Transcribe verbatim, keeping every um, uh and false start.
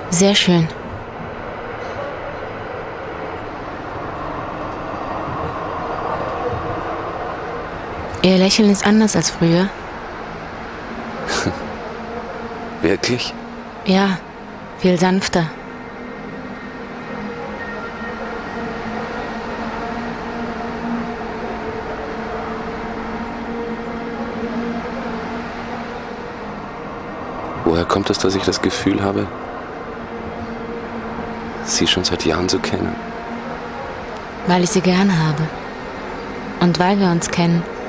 Sehr schön. Ihr Lächeln ist anders als früher. Wirklich? Ja, viel sanfter. Woher kommt es, dass ich das Gefühl habe, Sie schon seit Jahren zu kennen? Weil ich sie gern habe. Und weil wir uns kennen.